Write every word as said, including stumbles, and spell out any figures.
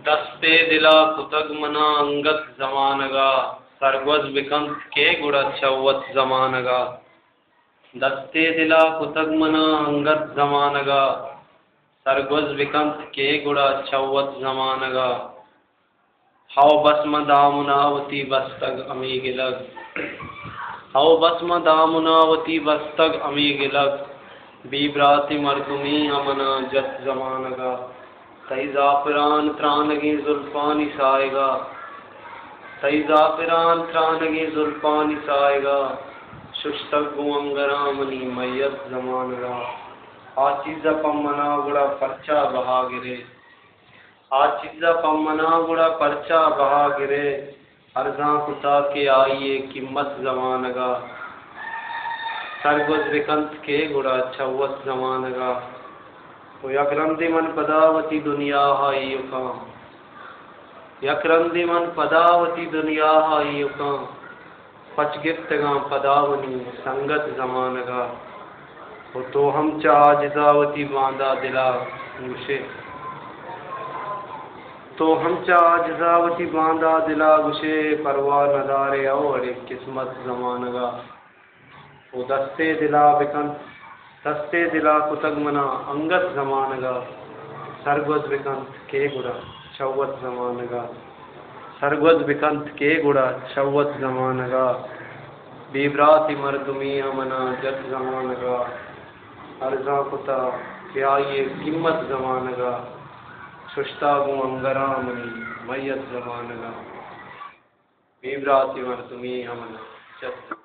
दस्ते दिला कुतग मना अंगत जमानगा सरगवज बिकंत के गुड़ा चौवत जमानगा। दस्ते दिला कुतग मना अंगत जमानगा सरगवज बिकंत के गुड़ा चौवत जमानगा। हाव बस्म दामुनावती बस्तग अमी गिलग हाव बस्म दामुनावती बस्तग अमी गिलग बीबराती मरदुमी अमना जत जमानगा। तई जाफरान त्रानगी जुल्फानी साएगा तई जाफरान त्रानगी जुल्फानी साएगा शुष्तगु अंगरामनी मैयत जमानगा। आचिज़ा पम्मना गुड़ा पर्चा बहा गिरे आचिज़ा पम्मना गुड़ा पर्चा बहा गिरे अर्जा कुता के आइए कीमत जमानगा। सरगुज विकंत के गुड़ा छवत जमानगा। तो यकरंदी मन पदावती दुनिया हाई युकाम यकरंदी मन पदावती दुनिया हाई युकाम पचगिफ्तगा पदावनी संगत जमानगा। तो हम चाजिजावती बांदा दिला गुशे तो हम चाजिजावती बांदा दिला गुशे परवा नदारे अड़े किस्मत जमानगा। वो दस्ते दिला बिकंत दस्ते दिला कुतग मना अंगत जमानगा सरगवज बिकंत के गुड़ा चौवत जमानगा। सरगवज बिकंत के गुड़ा चौवत जमानगा बीबराती मरदुमी अमना जत जमानगा। अर्जा कुता क्या ये कीमत जमानगा शुष्तागु अंगरामनी मैयत जमानगा बीबराती मरदुमी अमना जत